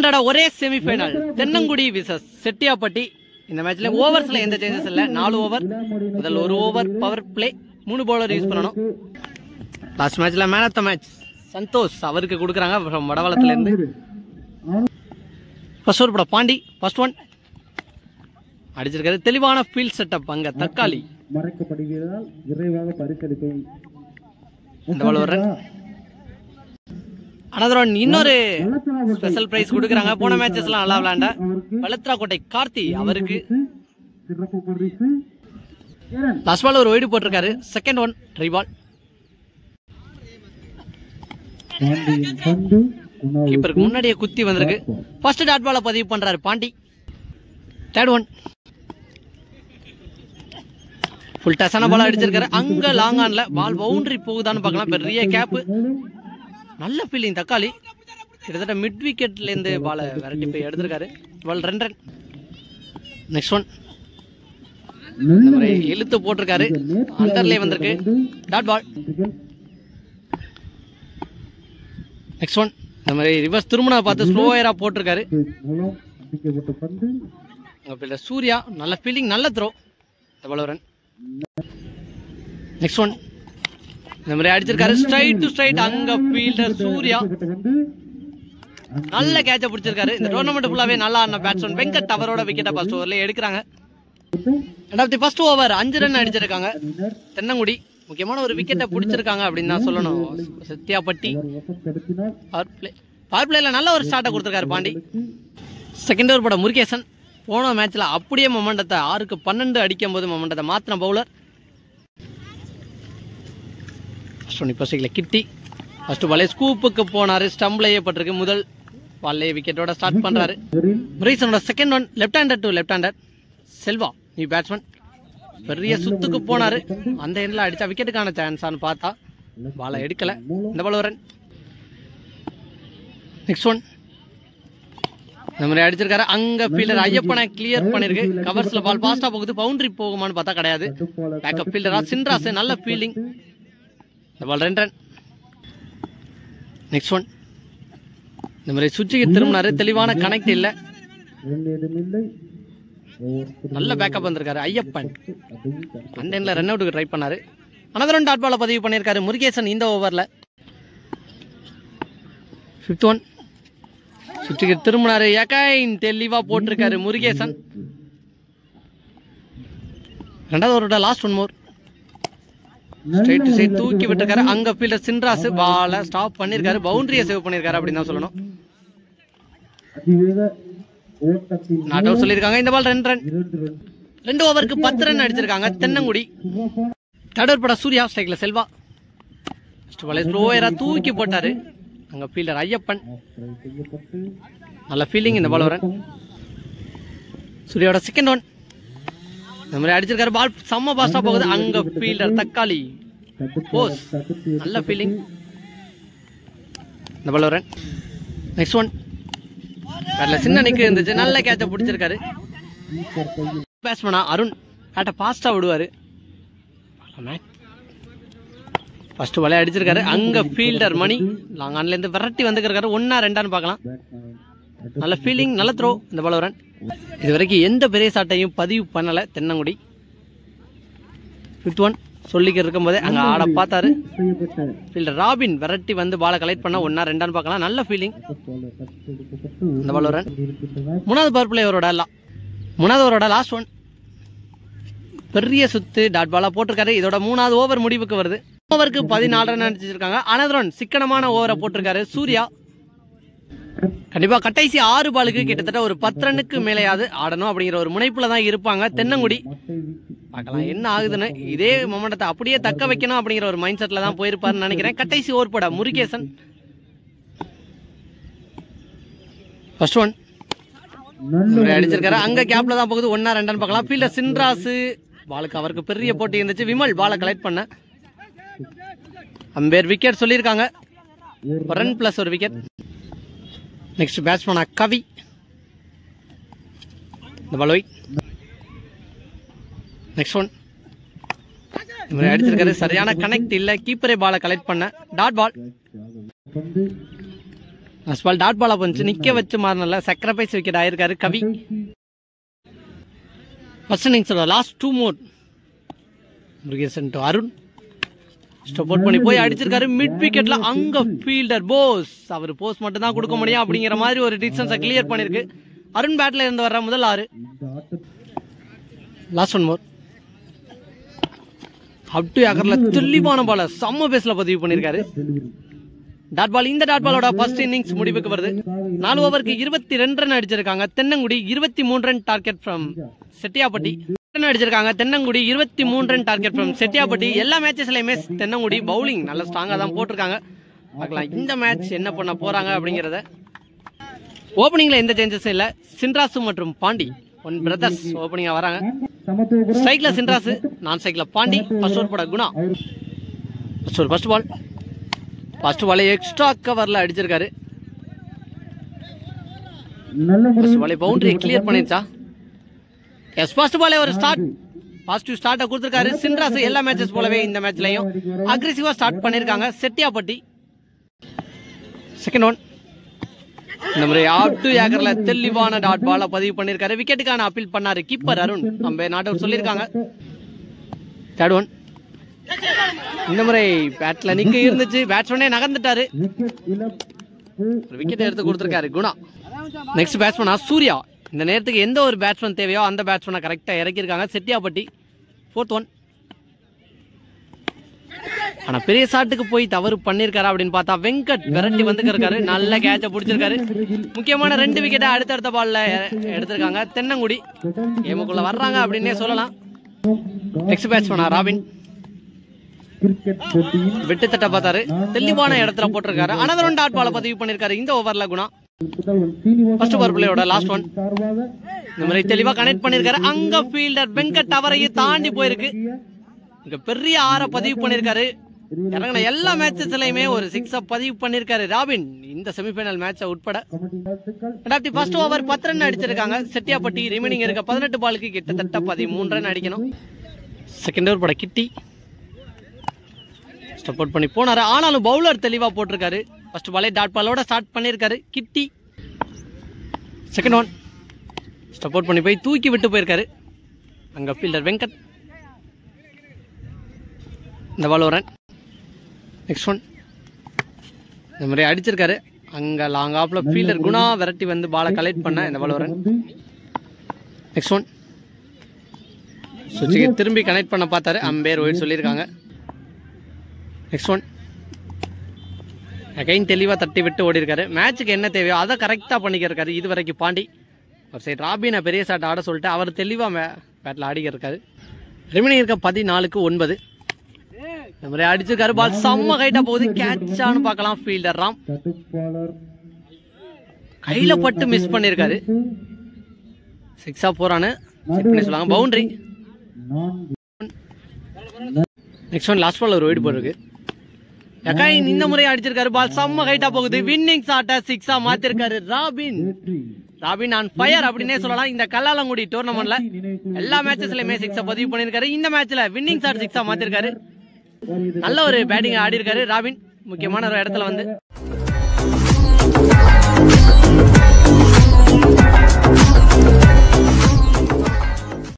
இன்னையோட ஒரே semi-final Thennangudi versus Chettiyapatti. இந்த மேட்ச்ல ஓவர்ஸ்ல எந்த சேஞ்சஸ் இல்ல. 4 ஓவர், முதல் 1 over power play, 3 bowler use பண்ணணும். லாஸ்ட் மேட்ச்ல man of the match Santhosh அவருக்கு கொடுக்குறாங்க வடவளத்துல இருந்து. ஃபர்ஸ்ட் ஓவர் பட பாண்டி ஃபர்ஸ்ட் ஒன் அடிச்சிருக்காரு. தெளிவான ஃபீல்ட் செட்டப். அங்க தக்காளி மறைக்கப்படுகிறதால் விரைவாக பரிசளிப்பை இந்த பால் ஒரு ரன். அனதர் இன்னொரு ஸ்பெஷல் பிரைஸ் கொடுக்குறாங்க. போன மேட்சஸ் எல்லாம் நல்லா விளையாண்ட பலத்ராக்கோட்டை கார்த்தி அவருக்கு லாஸ்ட் பால் ஒரு ஒய்டு போட்டிருக்காரு. Second one try ball. கீப்பருக்கு முன்னாடியே குத்தி வந்திருக்கு. ஃபர்ஸ்ட் டாட் பால பதிவு பண்றாரு பாண்டி. தேர்ட் ஒன் ஃபுல் டச்சான பால் அடிச்சிருக்காரு. அங்க லாங் ஆன்ல பால் பவுண்டரி போகுதான்னு பார்க்கலாம். பெரிய கேப், நல்ல ஃபீல்டிங் தக்காளி. கிட்டத்தட்ட மிட் விக்கெட்ல இருந்து பாலை விரட்டி போய் எடுத்திருக்காரு. பால் 2 ரன். நெக்ஸ்ட் ஒன் இழுத்து போட்டிருக்காரு. அண்டர்லே வந்திருக்கு. Dot ball. நெக்ஸ்ட் ஒன் இந்த மாதிரி ரிவர்ஸ் திருமண பார்த்து ஸ்லோயரா போட்டிருக்காரு. சூர்யா நல்ல ஃபீல்டிங், நல்ல throw. Ball run. Next one இந்த மாதிரி அடிச்சிருக்காரு. Straight to straight. அங்க ஃபீல்டர் சூர்யா நல்ல கேட்ச பிடிச்சிருக்காரு. இந்த டோர்னமெண்ட் ஃபுல்லாவே நல்லா ஆன பேட்ஸ்மேன் வெங்கட் அவரோட விக்கெட்டை ஃபர்ஸ்ட் ஓவர்ல எடுக்கிறாங்க. ஃபர்ஸ்ட் ஓவர் 5 ரன் அடிச்சிருக்காங்க தென்னங்குடி. முக்கியமான ஒரு விக்கெட்டை பிடிச்சிருக்காங்க அப்படின்னு தான் சொல்லணும். செட்டியாப்பட்டி பவர் பிளேல நல்ல ஒரு ஸ்டார்ட்டை கொடுத்திருக்காரு பாண்டி. செகண்ட் ஓவர் பட முருகேசன் போன மேட்ச்ல அப்படியே மொமெண்டத்தை 6க்கு 12 அடிக்கும் போது மொமெண்டத்தை மாத்தின பவுலர். கிட்டி ஃபர்ஸ்ட் பாலே ஸ்கூப்புக்கு போனாரு. ஸ்டம்ப்லயே பட்டிருக்கு. முதல் பால்லே விக்கெட்டோட ஸ்டார்ட் பண்றாரு. முருகேசனோட second one left hander to left hander. Selva நீ பேட்ஸ்மேன் பெரிய சுத்துக்கு போனாரு. அந்த எண்ட்ல அடிச்சா விக்கெட்டுக்கான சான்ஸான்னு பார்த்தா பாலை எடுக்கல. இந்த பால் ரன். நெக்ஸ்ட் ஒன் இந்த மாதிரி அடிச்சிருக்காரு. அங்க ஃபீல்டர் ஐயப்பனை கிளியர் பண்ணிருக்கு. கவர்ஸ்ல பால் பாஸ்டா போகுது. பவுண்டரி போகுமான்னு பார்த்தா கிடையாது. பேக்கப் ஃபீல்டரா சின்ராஸ் நல்ல ஃபீல்டிங். இந்த பால் 2 ரன். நெக்ஸ்ட் ஒன் இந்த மாதிரி சுவிட்சுக்கு திரும்பினாரு. தெளிவான கனெக்ட் இல்ல. நல்ல பேக்கப் வந்திருக்காரு ஐயப்பன். அந்த எண்ட்ல ரன் அவுட்டுக்கு ட்ரை பண்ணாரு. அனதர் டாட் பால பதிவு பண்ணியிருக்காரு முருகேசன் இந்த ஓவர்ல. 5th ஒன் சுவிட்சுக்கு திரும்பினாரு. எகைன் தெளிவா போட்டிருக்காரு முருகேசன். 2வது ஓவரோட last one more straight to straight தூக்கி விட்டுருக்காரு. அங்க ஃபீல்டர் சின்ராஸ் பால ஸ்டாப் பண்ணிருக்காரு. பவுண்டரியை சேவ் பண்ணிருக்காரு அப்படின்னு தான் சொல்லணும். நாட் அவுட் சொல்லிருக்காங்க. இந்த பால் 2 ரன். 2 ஓவருக்கு 10 ரன் அடிச்சிருக்காங்க தென்னங்குடி. தேர்ட் ஓவர் பட சூர்யா ஸ்ட்ரைக்ல செல்வா ஃபர்ஸ்ட் பால் ஸ்லோயரா தூக்கி போட்டாரு. அங்க ஃபீல்டர் ஐயப்பன் நல்ல ஃபீல்டிங். இந்த பால் ரன். சூர்யாவோட செகண்ட் ஒன் இந்த மாதிரி அடிச்சிருக்காரு. பால் செம்ம பாஸ்டா போகுது. அங்க ஃபீல்டர் தக்காளி போஸ் நல்ல ஃபீல்டிங். இந்த பால் ரன். நெக்ஸ்ட் ஒன் சின்ன நிக்கு இருந்துச்சு. நல்ல கேட்ச பிடிச்சிருக்காரு. பேட்ஸ்மேனா அருண் கேட்ட பாஸ்டா விடுவாரு. ஃபர்ஸ்ட் பாலே அடிச்சிருக்காரு. அங்க ஃபீல்டர் மணி லாங் ஆன்ல இருந்து விரட்டி வந்துருக்காரு. 1-ஆ 2-ஆன்னு பார்க்கலாம். நல்ல ஃபீல்டிங், நல்ல த்ரோ. இந்த பால் ரன். இது வரைக்கும் எந்த பெரிய ஷாட்டையும் பதிவு பண்ணல தென்னங்குடி. 5th ஒன் சொல்லிக்க இருக்கும் போதே அங்க ஆட பார்த்தாரு. ஃபீல்டர் ராபின் விரட்டி வந்து பாலை கலெக்ட் பண்ண 1-ஆ 2-ஆன்னு பார்க்கலாம். நல்ல ஃபீல்டிங். இந்த பால் ரன். 3வது பவர் பிளேயரோட 3வது ஓவரோட லாஸ்ட் ஒன் பெரிய சுத்து டாட் பாலா போட்டிருக்காரு. இதோட 3வது ஓவர் முடிவுக்கு வருது. ஓவருக்கு 14 ரன் அடிச்சிருக்காங்க. அனதர் ஒன் சிக்கனமான ஓவரை போட்டிருக்காரு சூர்யா. கண்டிப்பா கடைசி 6 பாலுக்கு கிட்டத்தட்ட ஒரு 10 ரன்னுக்கு மேலேயாவது ஆடணும் அப்படிங்கிற ஒரு முனைப்புல தான் இருப்பாங்க தென்னங்குடி. பார்க்கலாம் என்ன ஆகுதுன்னு. இதே மொமெண்டத்தை அப்படியே தக்க வைக்கணும் அப்படிங்கிற ஒரு மைண்ட் செட்ல தான் போயிருப்பாருன்னு நினைக்கிறேன். கடைசி ஓவர் போட முருகேசன் ஃபர்ஸ்ட் ஒன் அடிச்சிருக்காரு. அங்க கேப்ல தான் போகுது. 1-ஆ 2-ஆன்னு பார்க்கலாம். ஃபீல்டர் சின்ராஸ் பாலுக்கு அவருக்கு பெரிய போட்டி இருந்துச்சு. விமல் பாலை கலெக்ட் பண்ண அம்பேர் விக்கெட் சொல்லியிருக்காங்க. 1 ரன் பிளஸ் 1 விக்கெட். நெக்ஸ்ட் பேட்ஸ்மேனா கவி. இந்த பால் ஒய். நெக்ஸ்ட் ஒன் அடிச்சிருக்காரு. சரியான கனெக்ட் இல்ல. கீப்பரே பாலை கலெக்ட் பண்ண டாட் பால். அஸ்பால் டாட் பாலா போச்சு, நிக்க வச்சு மாறினல சாக்ரிஃபைஸ் விக்கெட் ஆயிருக்காரு கவி. ஃபர்ஸ்ட் இன்னிங்ஸோட last 2 more. Murugesan to Arun step out பண்ணி போய் அடிச்சிருக்காரு மிட் விக்கெட்ல. அங்க ஃபீல்டர் போஸ், அவர் போஸ் மட்டும் தான் கொடுக்க முடியும் அப்படிங்கிற மாதிரி ஒரு டிஸ்டன்ஸை கிளியர் பண்ணிருக்கு. அருண் பேட்ல இருந்து வர்ற முதல் 6. Last 1 more. அப் டு ஏக்கர்ல துல்லியமான பால செம்ம பேஸ்ல பதிவு பண்ணிருக்காரு. Dot ball. இந்த டாட் பாலோட ஃபர்ஸ்ட் இன்னிங்ஸ் முடிவுக்கு வருது. 4 ஓவருக்கு 22 ரன் அடிச்சிருக்காங்க Thennangudi. 23 run target from Chettiyapatti. அடிச்சிருக்காங்க Thennangudi. 23 run target from Chettiyapatti. எல்லா மேட்சஸ்லயுமே தென்னங்குடி பவுலிங் நல்ல ஸ்ட்ராங்கா தான் போட்டிருக்காங்க. பார்க்கலாம் இந்த மேட்ச் என்ன பண்ண போறாங்க அப்படிங்கறத. ஓபனிங்ல எந்த சேஞ்சஸும் இல்ல. சின்ராசு மற்றும் பாண்டி ஒன் பிரதர்ஸ் ஓபனிங்கா வராங்க. ஸ்ட்ரைக்ல சின்ராசு, நான் ஸ்ட்ரைக்ல பாண்டி. ஃபர்ஸ்ட் ஓவர் போட குணா. ஃபர்ஸ்ட் பால் எக்ஸ்ட்ரா கவர்ல அடிச்சிருக்காரு. பவுண்டரி கிளியர் பண்ணிருச்சா? எஸ், ஃபர்ஸ்ட் பாலே ஒரு ஸ்டார்ட், பாசிட்டிவ் ஸ்டார்ட்டை கொடுத்திருக்காரு சின்ராசு. எல்லா மேட்சஸ் போலவே இந்த மேட்ச்லயும் அக்ரெசிவா ஸ்டார்ட் பண்ணிருக்காங்க செட்டியாப்பட்டி. Second one. இந்த முறை ஆப் டு ஏக்கர்ல தெளிவான டாட் பால பதிவு பண்ணிருக்காரு. விக்கெட்டுக்கான அப்பீல் பண்ணாரு கீப்பர் அருண். நம்ம நாட் அவுட் சொல்லிருக்காங்க. Third one. இந்த முறை பேட்ல நிக்க இருந்துச்சு, பேட்ஸ்மேனே நகர்ந்துட்டாரு. விக்கெட் எடுத்து கொடுத்திருக்காரு குணா. நெக்ஸ்ட் பேட்ஸ்மேனா சூர்யா. இந்த நேரத்துக்கு எந்த ஒரு பேட்ஸ்மேன் தேவையோ அந்த பேட்ஸ்மேனை கரெக்டா இறக்கிருக்காங்க செட்டியாப்பட்டி. Fourth one. ஆனா பெரிய ஷாட்டுக்கு போய் தவறு பண்ணிருக்காரு அப்படின்னு பார்த்தா வெங்கட் விரட்டி வந்துருக்காரு. நல்ல கேட்ச பிடிச்சிருக்காரு. முக்கியமான 2 விக்கெட்டை அடுத்தடுத்த பால்ல எடுத்திருக்காங்க தென்னங்குடி. கேமுக்குள்ள வர்றாங்க அப்படின்னே சொல்லலாம். நெக்ஸ்ட் பேட்ஸ்மேனா ராபின். விட்டு தட்ட பார்த்தாரு, தெளிவான இடத்துல போட்டிருக்காரு. அனதர் ஒன் டாட் பால பதிவு பண்ணிருக்காரு இந்த ஓவர்ல குணா. ஃபர்ஸ்ட் பவர் பிளேயோட லாஸ்ட் ஒன். இந்த மாதிரி தெளிவா கனெக்ட் பண்ணிருக்காரு. அங்க ஃபீல்டர் வெங்கட் அவரையும் தாண்டி போயிருக்கு. இங்க பெரிய 6 பதிவு பண்ணிருக்காரு. இறங்கின எல்லா மேட்சஸ்லயுமே ஒரு 6 பதிவு பண்ணிருக்காரு ராபின் இந்த செமிஃபைனல் மேட்ச உட்பட. ஃபர்ஸ்ட் ஓவர் 10 ரன் அடிச்சிருக்காங்க செட்டியாப்பட்டி. ரிமைனிங் இருக்க 18 பாலுக்கு கிட்டத்தட்ட 13 ரன் அடிக்கணும். செகண்ட் ஓவர் பட கிட்டி ஸ்டெப் அவுட் பண்ணி போனாரு. ஆனாலும் பவுலர் தெளிவா போட்டிருக்காரு. ஃபர்ஸ்ட் பாலே டாட் பாலோட ஸ்டார்ட் பண்ணிருக்காரு கிட்டி. Second one. ஸ்டெப் அவுட் பண்ணி போய் தூக்கி விட்டு போயிருக்காரு. அங்க ஃபீல்டர் வெங்கட். இந்த பால் ஒரு ரன். Next one. இந்த மாதிரி அடிச்சிருக்காரு. அங்க லாங் ஆப்ல ஃபீல்டர் குணா விரட்டி வந்து பாலை கலெக்ட் பண்ண இந்த பால் ஒரு ரன். Next one. சுவிட்சுக்கு திரும்பி கனெக்ட் பண்ண பார்த்தாரு. அம்பேர் ஒயிட் சொல்லியிருக்காங்க. Next one. அகைன் தெளிவா தட்டி விட்டு ஓடி இருக்காரு. மேட்சுக்கு என்ன தேவையோ அதை கரெக்டா பண்ணிக்கிருக்காரு. இது வரைக்கும் பாண்டி ஒரு சைட் ராபினை பெரிய ஷாட் ஆட சொல்லிட்டு அவர் தெளிவா பேட்ல ஆடிக்க இருக்காரு. ரிமைனிங் இருக்க 14க்கு 9. இந்த மாதிரி அடிச்சிருக்காரு. பால் செம்ம ஹைட்டா போகுது. கேட்சான்னு பார்க்கலாம். ஃபீல்டர் ராம் கையில பட்டு மிஸ் பண்ணிருக்காரு. 6 போறான்னு சொல்லுவாங்க. Boundary. Next one. Last ball ஒரு ஒயிட் போயிருக்கு. இந்த முறை அடிச்சிருக்காரு. பால் செம்ம ஹைட்டா போகுது. வின்னிங் ஷாட்டை 6 மாத்திருக்காரு ராபின் ஆன் ஃபயர் அப்படின்னே சொல்லலாம். இந்த கல்லாலங்குடி டோர்னமெண்ட்ல எல்லா மேட்சஸ்லயுமே 6 பதிவு பண்ணிருக்காரு. இந்த மேட்ச்ல வின்னிங் ஷாட் 6 மாத்திருக்காரு. நல்ல ஒரு பேட்டிங் ஆடி இருக்காரு ராபின் முக்கியமான ஒரு இடத்துல வந்து.